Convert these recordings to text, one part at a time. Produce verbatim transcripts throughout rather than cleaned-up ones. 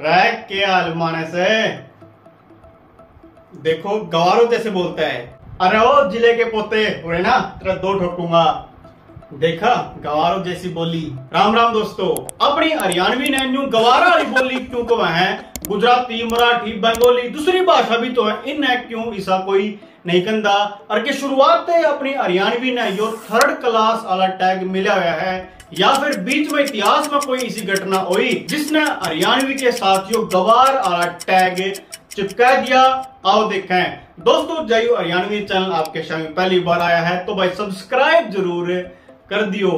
Rack के आलमाने से देखो गवारों जैसे बोलता है। अरे ओ जिले के पोते उरे ना तेरा दो ठोकूंगा। देखा गवारों जैसी बोली। राम राम दोस्तों, अपनी हरियाणवी ने न्यू गवारा वाली बोली क्यों को है? गुजराती, मराठी, बंगाली दूसरी भाषा भी तो है, इन क्यों ऐसा कोई नहीं कंदा। और की शुरुआत से अपनी हरियाणवी ने यो थर्ड क्लास वाला टैग मिला हुआ है, या फिर बीच में इतिहास में कोई ऐसी घटना हुई जिसने हरियाणवी के साथ यो गवार वाला टैग चिपका दिया। आओ देखें दोस्तों, जय हरियाणवी चैनल आपके सामने पहली बार आया है तो भाई सब्सक्राइब जरूर कर दियो।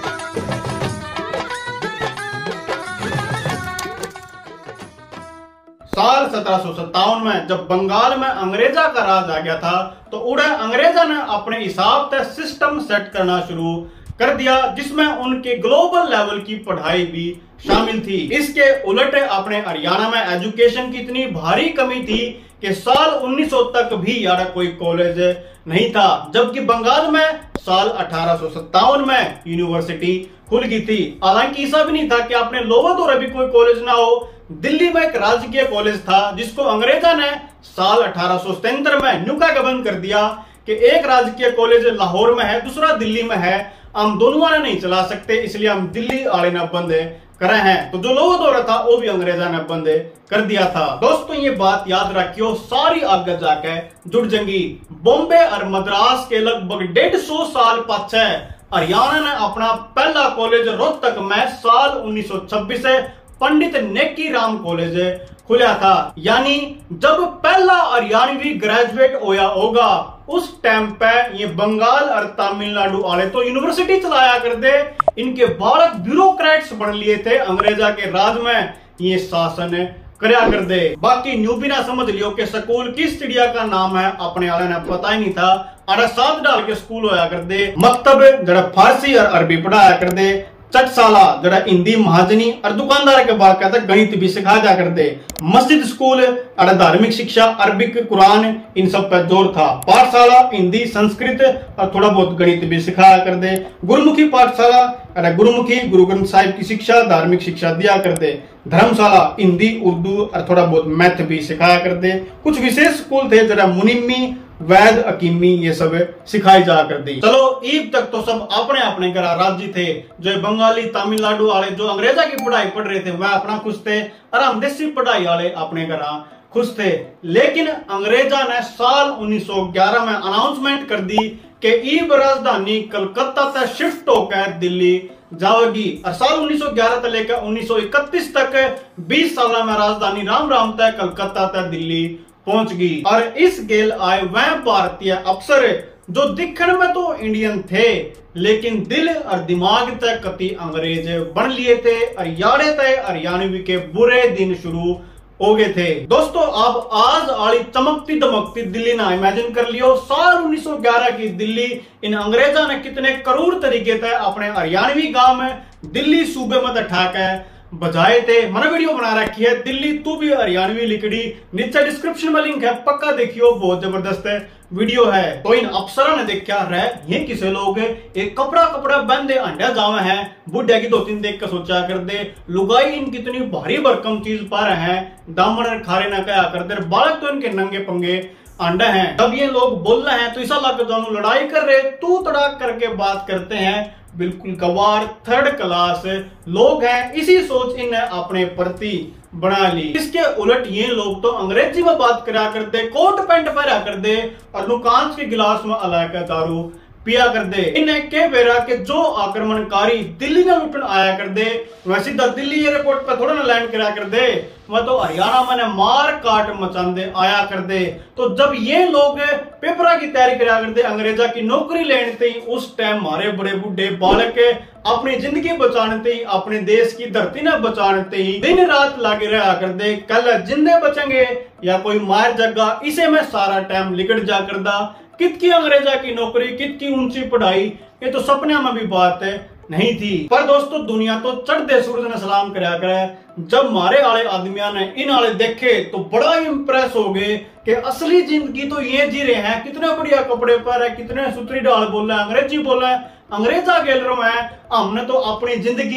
साल सत्रह सौ सत्तावन में जब बंगाल में अंग्रेजा का राज आ गया था तो उड़े अंग्रेजा ने अपने हिसाब से सिस्टम सेट करना शुरू कर दिया, जिसमें उनके ग्लोबल लेवल की पढ़ाई भी शामिल थी। इसके उलट अपने हरियाणा में एजुकेशन की इतनी भारी कमी थी कि साल उन्नीस सौ तक भी यार कोई कॉलेज नहीं था, जबकि बंगाल में साल अठारह सौ सत्तावन में यूनिवर्सिटी खुल गई थी। हालांकि ऐसा भी नहीं था कि अपने लोवर दौरे भी कोई कॉलेज ना हो। दिल्ली में एक राजकीय कॉलेज था जिसको अंग्रेजा ने साल अठारह सौ सतहत्तर में न्यूका का बंद कर दिया कि एक राजकीय कॉलेज लाहौर में है, दूसरा दिल्ली में है, हम दोनों वाले नहीं चला सकते, इसलिए हम दिल्ली वाले ने बंद करे हैं। तो जो लोगों दौरा था वो भी अंग्रेजा ने बंद कर दिया था। दोस्तों ये बात याद रखियो, सारी आगे जाके जुड़ जाएंगी। बॉम्बे और मद्रास के लगभग डेढ़ सौ साल पाछे हरियाणा ने अपना पहला कॉलेज रोहतक में साल उन्नीस सौ छब्बीस पंडित नेकी राम कॉलेज खुला था। यानी जब पहला हरियाणवी ग्रेजुएट होया होगा उस टाइम पे ये बंगाल और तमिलनाडु वाले तो यूनिवर्सिटी चलाया कर दे, इनके बालक ब्यूरोक्रेट्स बन लिए थे, अंग्रेजा के राज में ये शासन करया कर दे। बाकी न्यू भी ना समझ लियो कि स्कूल किस चिड़िया का नाम है, अपने वाले ने पता ही नहीं था। अरे सात डाल के स्कूल होया कर दे, मकतब जरा फारसी और अरबी पढ़ाया कर दे, चटशाला जरा हिंदी महाजनी और दुकानदार के बाद कहता गणित भी सिखा जा कर दे, मस्जिद स्कूल और धार्मिक शिक्षा अरबिक कुरान इन सब पर जोर था, पाठशाला हिंदी संस्कृत और थोड़ा बहुत गणित भी सिखाया कर दे, गुरुमुखी पाठशाला और गुरुमुखी गुरु ग्रंथ साहिब की शिक्षा धार्मिक शिक्षा दिया कर दे, धर्मशाला हिंदी उर्दू और थोड़ा बहुत मैथ भी सिखाया कर दे। कुछ विशेष स्कूल थे जरा मुनिमी वैद अकीमी ये सब सिखाई जा कर दी। चलो ईद तक तो सब अपने अपने घर राज्य थे, जो बंगाली तमिलनाडु वाले जो अंग्रेजा की पढ़ाई पढ़ रहे थे वह अपना खुश थे और हम देसी पढ़ाई वाले अपने घर खुश थे। लेकिन अंग्रेजा ने साल उन्नीस सौ ग्यारह में अनाउंसमेंट कर दी कि ईब राजधानी कलकत्ता से शिफ्ट होकर दिल्ली जाएगी। और साल उन्नीस सौ ग्यारह से लेकर उन्नीस सौ इकतीस तक बीस साल में राजधानी राम राम तक कलकत्ता तक दिल्ली पहुंच गई। और इस गेल आए वह भारतीय अफसर जो दिखने में तो इंडियन थे लेकिन दिल और दिमाग तक कति अंग्रेज बन लिए थे और यारे थे हरियाणवी के बुरे दिन शुरू हो गए थे। दोस्तों अब आज आली चमकती दमकती दिल्ली ना इमेजिन कर लियो, साल उन्नीस सौ ग्यारह की दिल्ली इन अंग्रेजा ने कितने करूर तरीके से अपने हरियाणवी गांव में दिल्ली सूबे में ठाकर बजाए थे। मैंने वीडियो बना रखी है दिल्ली तू भी हरियाणवी लिखड़ी, नीचे डिस्क्रिप्शन में लिंक है, पक्का देखियो, बहुत जबरदस्त वीडियो है। तो इन अफसरों ने देखा रहे ये किसे लोग एक कपड़ा कपड़ा बंदे अंडा जावे हैं, बुढ़िया की दो तीन देख कर सोचा कर दे लुगाई इन कितनी भारी भरकम चीज पा रहे हैं, दामन खारे ना कहा कर दे, बालक तो इनके नंगे पंगे अंडा हैं। जब ये लोग बोल रहे हैं तो ऐसा लग दोनों लड़ाई कर रहे, तू तड़ाक करके बात करते हैं, बिल्कुल गवार थर्ड क्लास लोग हैं। इसी सोच इन्हें अपने प्रति बना ली। इसके उलट ये लोग तो अंग्रेजी में बात करा करते, कोट पैंट पहरा कर दे और लुकांस के गिलास में अलाका दारू पिया कर दे। इन्हें के बेरा के जो आक्रमणकारी दिल्ली में लुटन आया कर दे वह सीधा दिल्ली एयरपोर्ट पर थोड़ा ना लैंड करा कर दे, वह तो हरियाणा में मार काट मचांदे आया कर दे। तो जब ये लोग पेपरा की तैयारी करा कर दे अंग्रेजा की नौकरी लेने थे, उस टाइम हमारे बड़े बुढ़े बालक अपनी जिंदगी बचाने ही, अपने देश की धरती न बचाने ही दिन रात लागे रहा कर दे, कल जिंदे बचेंगे या कोई मार जगह, इसे में सारा टाइम लिकट जा कर दा। कितकी अंग्रेजा की नौकरी, कितकी ऊंची पढ़ाई, ये तो सपने में भी बात नहीं थी। पर दोस्तों दुनिया तो चढ़ते सूरज ने सलाम कराया करे। जब मारे आले आदमिया ने इन आले देखे तो बड़ा इंप्रेस हो गए कि असली जिंदगी तो ये जी रहे हैं, कितने बढ़िया कपड़े पर है, कितने सुतरी डाल बोल रहे हैं, अंग्रेजी बोल रहे हैं, अंग्रेजा गेल रहे हैं, हमने तो अपनी जिंदगी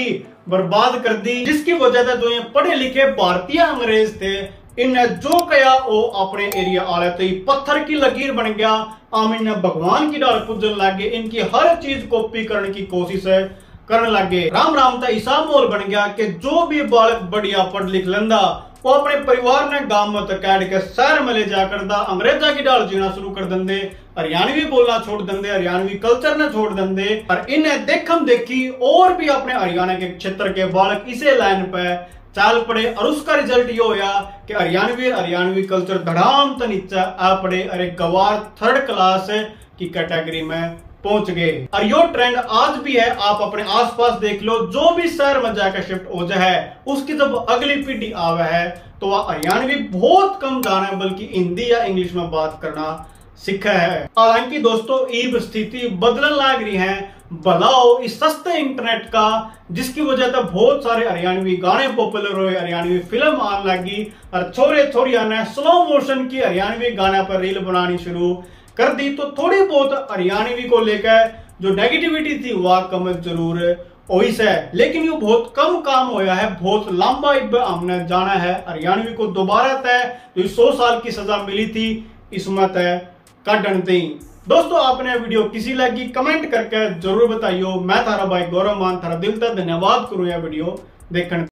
बर्बाद कर दी, जिसकी वजह से जो ये पढ़े लिखे भारतीय अंग्रेज थे इन्हें जो कया वो अपने एरिया आले तो पत्थर की लकीर बन गया। आम इन्हें भगवान की डाल पूजन लगे, इनकी हर चीज कॉपी करने की कोशिश है करने लगे। राम राम तो ऐसा माहौल बन गया कि जो भी बालक बढ़िया पढ़ लिख लेंदा वो अपने परिवार ने गांव में तो कैट के शहर में ले जा करदा अंग्रेजा की डाल जीना शुरू कर देंदे, हरियाणवी बोलना छोड़ देंदे, हरियाणवी कल्चर ने छोड़ देंदे। और इन्हें देखम देखी और भी अपने हरियाणा के क्षेत्र के बालक इसे लाइन पे चाल पड़े और उसका रिजल्ट ये होया कि हरियाणवी हरियाणवी कल्चर धड़ाम तो नीचे आ पड़े। अरे गवार थर्ड क्लास की कैटेगरी में पहुंच गए। और यो ट्रेंड आज भी है, आप अपने आसपास देख लो, जो भी शहर में जाकर शिफ्ट हो जाए उसकी जब अगली पीढ़ी आवे है तो वह हरियाणवी बहुत कम जाना है, बल्कि हिंदी या इंग्लिश में बात करना सीखा है। हालांकि दोस्तों ईब स्थिति बदलने लग रही है, भलाओ इस सस्ते इंटरनेट का, जिसकी वजह से बहुत सारे हरियाणवी गाने पॉपुलर हुए, हरियाणवी फिल्म आने लगी और छोरे छोरिया ने स्लो मोशन की हरियाणवी गाने पर रील बनानी शुरू कर दी। तो थोड़ी बहुत हरियाणवी को लेकर जो नेगेटिविटी थी वह कम जरूर हुई से, लेकिन ये बहुत कम काम होया है। बहुत लंबा इब हमने जाना है हरियाणवी को दोबारा तय जो सौ साल की सजा मिली थी इसमें तय काटन दी। दोस्तों आपने वीडियो किसी लगी कमेंट करके जरूर बताइयो। मैं थारा भाई गौरव मान थारा दिल तक धन्यवाद करूँ यह वीडियो देखने।